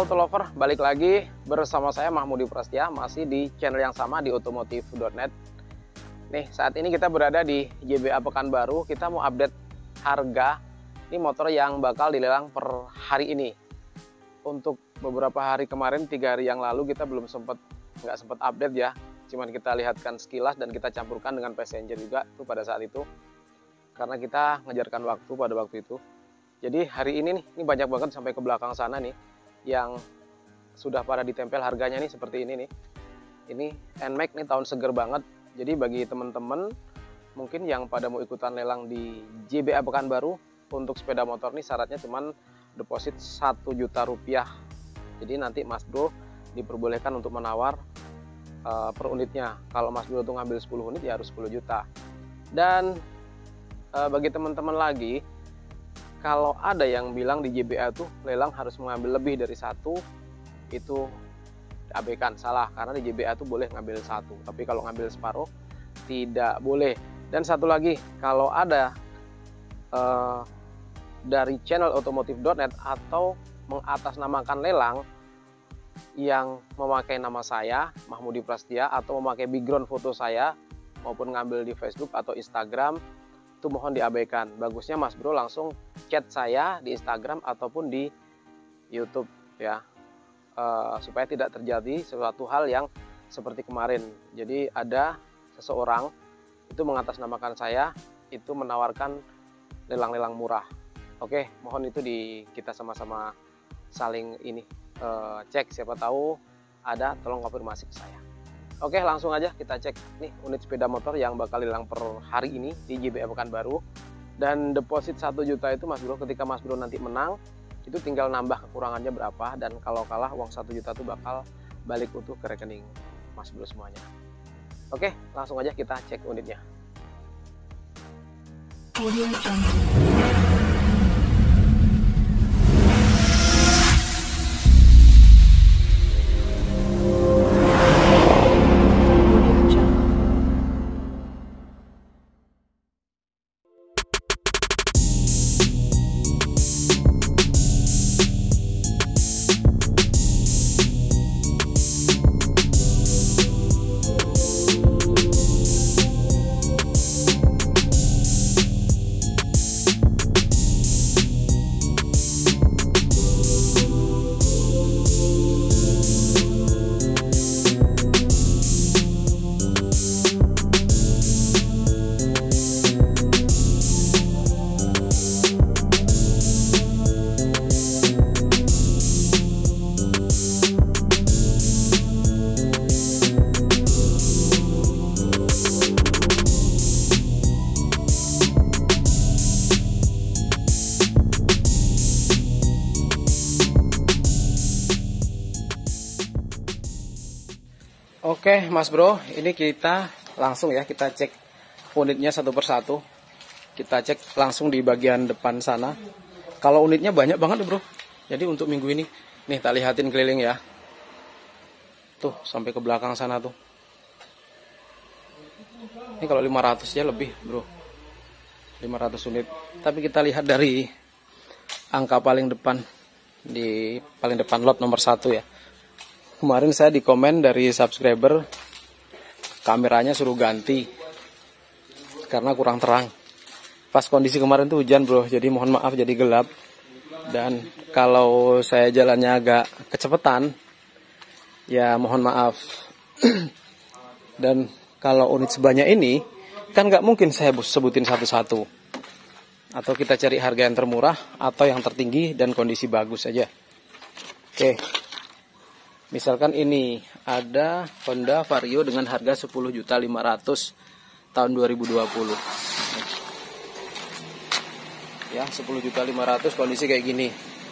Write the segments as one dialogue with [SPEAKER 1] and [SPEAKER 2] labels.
[SPEAKER 1] Motovlover, balik lagi bersama saya Mahmudi Prastia, masih di channel yang sama di otomotif.net. Nih, saat ini kita berada di JBA Pekanbaru. Kita mau update harga ini motor yang bakal dilelang per hari ini. Untuk beberapa hari kemarin, 3 hari yang lalu kita belum nggak sempat update ya. Cuman kita lihatkan sekilas dan kita campurkan dengan passenger juga tuh pada saat itu. Karena kita ngejarkan waktu pada waktu itu. Jadi hari ini nih, ini banyak banget sampai ke belakang sana nih yang sudah pada ditempel harganya nih seperti ini nih. Ini NMAX nih, tahun seger banget. Jadi bagi teman-teman mungkin yang pada mau ikutan lelang di JBA Pekanbaru untuk sepeda motor nih, syaratnya cuman deposit 1 juta rupiah. Jadi nanti Mas Bro diperbolehkan untuk menawar per unitnya. Kalau Mas Bro tuh ngambil 10 unit ya harus 10 juta. Dan bagi teman-teman lagi, kalau ada yang bilang di JBA tuh lelang harus mengambil lebih dari 1, itu abaikan, salah. Karena di JBA tuh boleh ngambil 1, tapi kalau ngambil separuh tidak boleh. Dan satu lagi, kalau ada dari channel otomotif.net atau mengatasnamakan lelang yang memakai nama saya Mahmudi Prastia atau memakai background foto saya maupun ngambil di Facebook atau Instagram, itu mohon diabaikan. Bagusnya Mas Bro langsung chat saya di Instagram ataupun di YouTube ya, supaya tidak terjadi sesuatu hal yang seperti kemarin. Jadi ada seseorang itu mengatasnamakan saya, itu menawarkan lelang-lelang murah. Oke, mohon itu kita sama-sama saling cek, siapa tahu ada, tolong konfirmasi ke saya. Oke, langsung aja kita cek nih unit sepeda motor yang bakal lelang per hari ini di JBA Pekanbaru. Dan deposit 1 juta itu Mas Bro, ketika Mas Bro nanti menang, itu tinggal nambah kekurangannya berapa. Dan kalau kalah, uang 1 juta itu bakal balik utuh ke rekening Mas Bro semuanya. Oke, langsung aja kita cek unitnya. Oke Mas Bro, ini kita langsung ya, kita cek unitnya satu persatu. Kita cek langsung di bagian depan sana. Kalau unitnya banyak banget Bro, jadi untuk minggu ini nih tak lihatin keliling ya. Tuh sampai ke belakang sana tuh. Ini kalau 500 ya lebih Bro, 500 unit. Tapi kita lihat dari angka paling depan, di paling depan lot nomor 1 ya. Kemarin saya di komen dari subscriber, kameranya suruh ganti karena kurang terang. Pas kondisi kemarin tuh hujan Bro, jadi mohon maaf jadi gelap. Dan kalau saya jalannya agak kecepatan, ya mohon maaf. Dan kalau unit sebanyak ini, kan nggak mungkin saya sebutin satu-satu. Atau kita cari harga yang termurah atau yang tertinggi dan kondisi bagus aja. Oke. Misalkan ini ada Honda Vario dengan harga 10.500.000 tahun 2020. Ya, 10.500.000 kondisi kayak gini.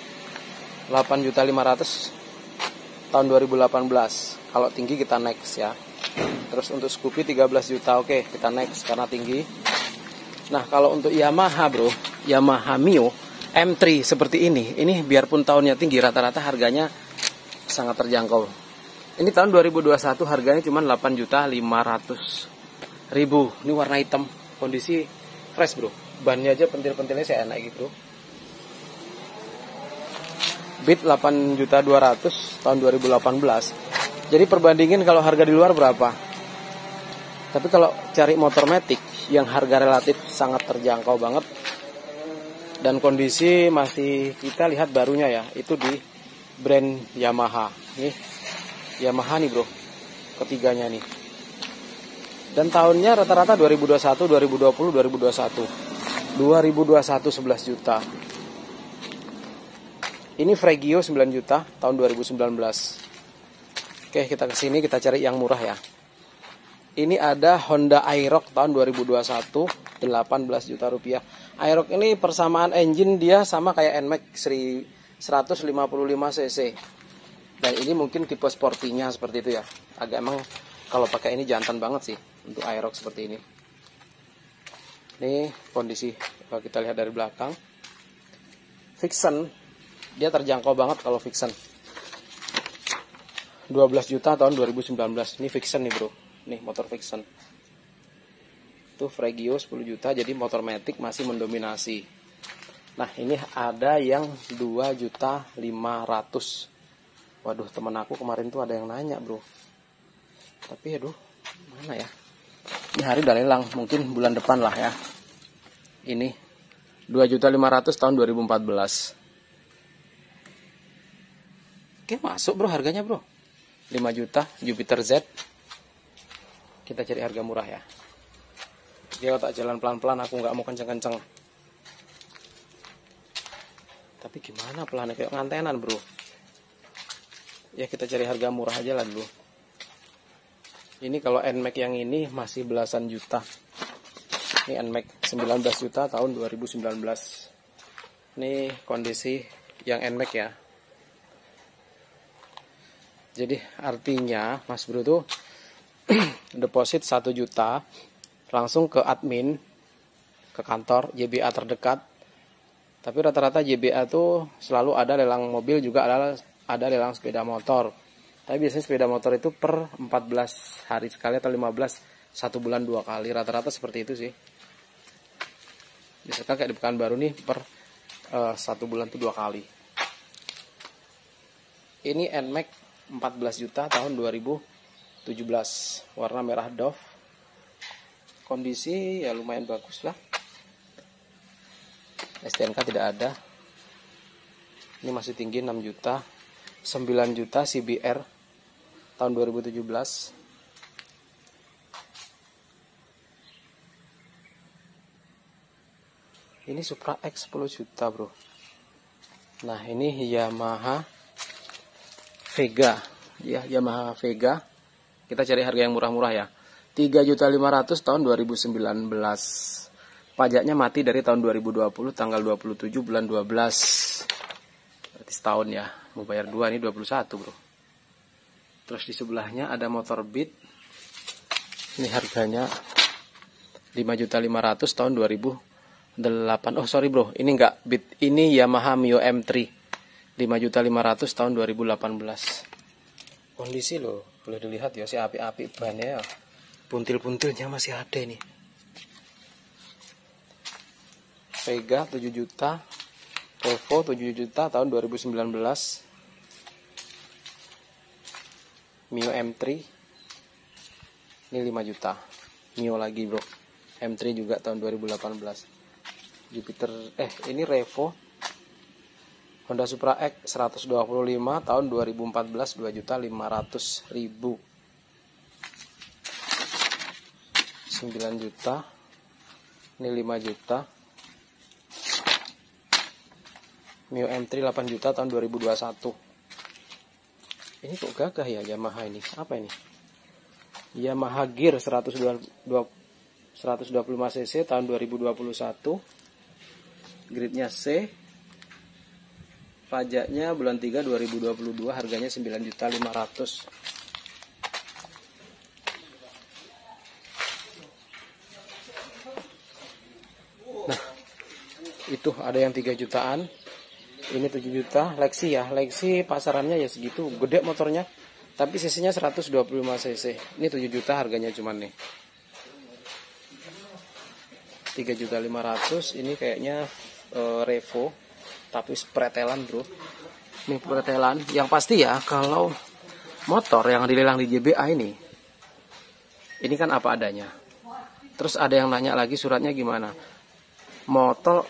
[SPEAKER 1] 8.500.000 tahun 2018. Kalau tinggi kita next ya. Terus untuk Scoopy 13 juta, oke, kita next karena tinggi. Nah, kalau untuk Yamaha Bro, Yamaha Mio M3 seperti ini biarpun tahunnya tinggi, rata-rata harganya sangat terjangkau. Ini tahun 2021 harganya cuma 8.500.000. Ini warna hitam, kondisi fresh Bro. Bannya aja pentil-pentilnya saya enak gitu. Beat 8.200.000 tahun 2018. Jadi perbandingin kalau harga di luar berapa. Tapi kalau cari motor matic yang harga relatif sangat terjangkau banget dan kondisi masih kita lihat barunya ya, itu di brand Yamaha. Nih Yamaha nih bro, ketiganya nih. Dan tahunnya rata-rata 2021, 2020, 2021. 2021 11 juta. Ini Fregio 9 juta tahun 2019. Oke, kita kesini kita cari yang murah ya. Ini ada Honda Aerox tahun 2021, 18 juta rupiah. Aerox ini persamaan engine dia sama kayak NMAX 155 cc. Dan ini mungkin tipe sportinya seperti itu ya. Agak emang kalau pakai ini jantan banget sih untuk Aerox seperti ini. Ini kondisi kalau kita lihat dari belakang. Vixen dia terjangkau banget kalau Vixen. 12 juta tahun 2019. Ini Vixen nih bro. Nih motor Vixen. Tuh Fregio 10 juta, jadi motor matic masih mendominasi. Nah ini ada yang 2.500.000. Waduh, temen aku kemarin tuh ada yang nanya bro. Tapi aduh, mana ya? Ini hari udah lelang, mungkin bulan depan lah ya. Ini 2.500.000 tahun 2014. Oke, masuk bro harganya bro. 5 juta Jupiter Z. Kita cari harga murah ya. Dia tak jalan pelan-pelan, aku nggak mau kenceng-kenceng. Tapi gimana pelannya, kayak ngantenan bro. Ya kita cari harga murah aja lah dulu. Ini kalau NMAX yang ini masih belasan juta. Ini NMAX 19 juta tahun 2019. Ini kondisi yang NMAX ya. Jadi artinya Mas Bro tuh deposit 1 juta langsung ke admin, ke kantor JBA terdekat. Tapi rata-rata JBA tuh selalu ada lelang mobil, juga ada lelang sepeda motor. Tapi biasanya sepeda motor itu per 14 hari sekali atau 15, 1 bulan 2 kali. Rata-rata seperti itu sih. Misalkan kayak di Pekanbaru nih per 1 bulan tuh 2 kali. Ini NMAX 14 juta tahun 2017, warna merah Dove. Kondisi ya lumayan bagus lah. STNK tidak ada. Ini masih tinggi 6 juta. 9 juta CBR tahun 2017. Ini Supra X 10 juta bro. Nah ini Yamaha Vega ya, Yamaha Vega. Kita cari harga yang murah-murah ya. 3.500.000 tahun 2019. Pajaknya mati dari tahun 2020 tanggal 27 bulan 12. Berarti setahun ya. Mau bayar 2, ini 21 bro. Terus di sebelahnya ada motor Beat. Ini harganya 5.500.000 tahun 2008. Oh sorry bro, ini enggak Beat, ini Yamaha Mio M3. 5.500.000 tahun 2018. Kondisi loh, boleh dilihat ya, si api-api bannya ya. Puntil-puntilnya masih ada ini. Vega 7 juta, Volvo 7 juta tahun 2019. Mio M3 ini 5 juta. Mio lagi bro, M3 juga tahun 2018. Jupiter, ini Revo Honda Supra X 125 tahun 2014, 2.500.000. 9 juta. Ini 5 juta. Mio M3 8 juta tahun 2021. Ini kok gagah ya Yamaha ini. Apa ini? Yamaha Gear 125 cc tahun 2021. Gridnya C. Pajaknya bulan 3 2022, harganya 9.500.000. Nah, itu ada yang 3 jutaan. Ini 7 juta, Lexi ya. Lexi pasarannya ya segitu, gede motornya. Tapi cc-nya 125 cc. Ini 7 juta harganya cuman nih. 3.500.000. Ini kayaknya Revo, tapi spretelan bro. Ini pertelan. Yang pasti ya, kalau motor yang dilelang di JBA ini kan apa adanya. Terus ada yang nanya lagi suratnya gimana? Motor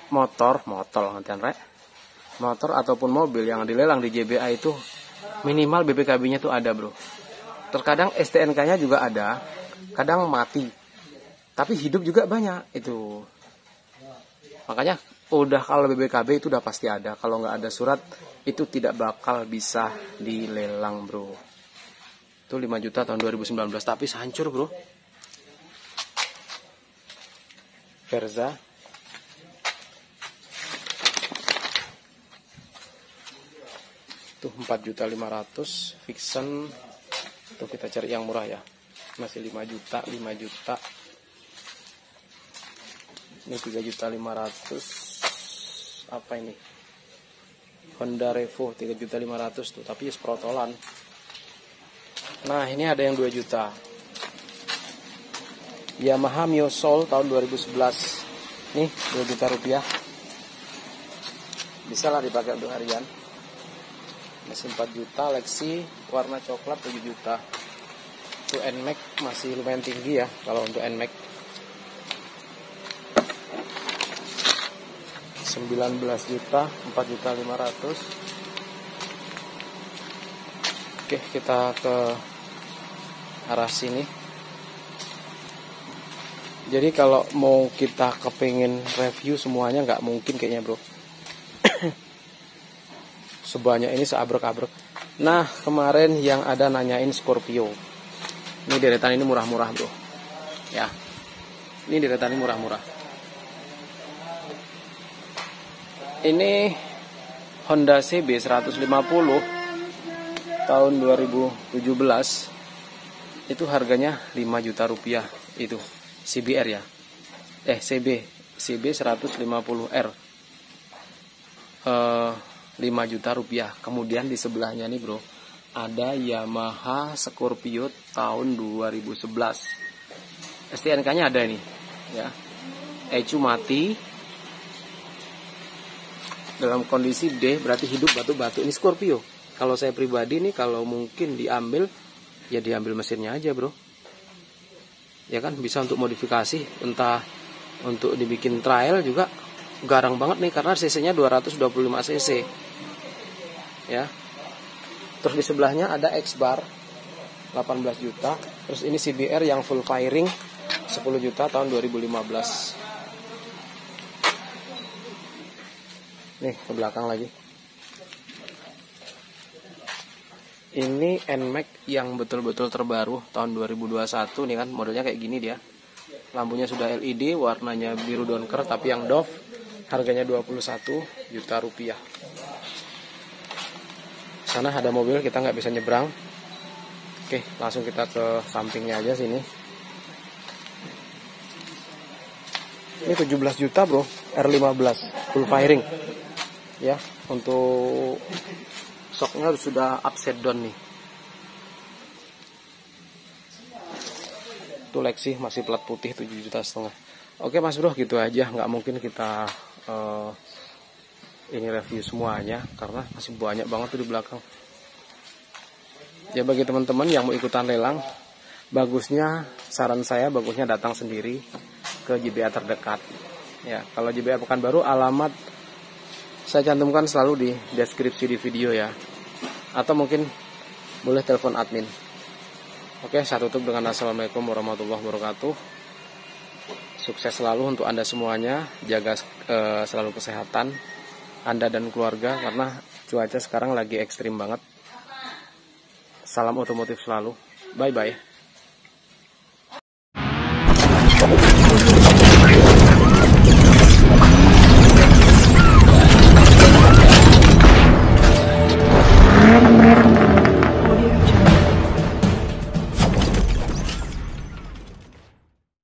[SPEAKER 1] ataupun mobil yang dilelang di JBA itu minimal BPKB-nya tuh ada, bro. Terkadang STNK-nya juga ada, kadang mati. Tapi hidup juga banyak itu. Makanya udah kalau BPKB itu udah pasti ada. Kalau nggak ada surat itu tidak bakal bisa dilelang, bro. Itu 5 juta tahun 2019, tapi hancur, bro. Verza. Tuh 4.500.000 Vixen. Tuh kita cari yang murah ya. Masih 5 juta. Ini 3.500.000. Apa ini? Honda Revo 3.500.000 tuh, tapi protolan. Nah, ini ada yang 2 juta. Yamaha Mio Soul tahun 2011. Nih, 2 juta rupiah. Bisa lah dipakai untuk harian. Masih 4 juta. Lexi warna coklat 7 juta. Itu NMAX masih lumayan tinggi ya kalau untuk NMAX. 19 juta, 4.500.000. Oke, kita ke arah sini. Jadi kalau mau kita kepingin review semuanya nggak mungkin kayaknya, bro. Sebanyak ini seabrek-abrek. Nah, kemarin yang ada nanyain Scorpio. Ini deretan ini murah-murah, bro. Ya, ini deretan ini murah-murah. Ini Honda CB 150 tahun 2017. Itu harganya 5 juta rupiah itu. CBR ya. CB 150R. 5 juta rupiah. Kemudian di sebelahnya nih, bro, ada Yamaha Scorpio tahun 2011. STNK-nya ada nih, ya. ECU mati. Dalam kondisi D, berarti hidup batu-batu. Ini Scorpio. Kalau saya pribadi nih, kalau mungkin diambil, ya diambil mesinnya aja, bro. Ya kan, bisa untuk modifikasi, entah untuk dibikin trial juga garang banget nih, karena cc-nya 225 cc. Ya. Terus di sebelahnya ada X-Bar 18 juta. Terus ini CBR yang full firing 10 juta tahun 2015. Nih ke belakang lagi. Ini NMAX yang betul-betul terbaru tahun 2021 nih kan, modelnya kayak gini dia. Lampunya sudah LED, warnanya biru donker tapi yang doff. Harganya 21 juta rupiah. Sana ada mobil, kita nggak bisa nyebrang. Oke, langsung kita ke sampingnya aja sini. Ini 17 juta, bro, R15 full firing. Ya, untuk shocknya sudah upside down nih. Itu Lexi masih plat putih 7,5 juta. Oke mas bro, gitu aja. Nggak mungkin kita ini review semuanya karena masih banyak banget tuh di belakang. Ya bagi teman-teman yang mau ikutan lelang, bagusnya, saran saya bagusnya datang sendiri ke JBA terdekat. Ya, kalau JBA Pekanbaru, alamat saya cantumkan selalu di deskripsi di video ya. Atau mungkin boleh telepon admin. Oke, saya tutup dengan assalamualaikum warahmatullahi wabarakatuh. Sukses selalu untuk Anda semuanya. Jaga selalu kesehatan Anda dan keluarga karena cuaca sekarang lagi ekstrim banget. Salam otomotif selalu. Bye-bye.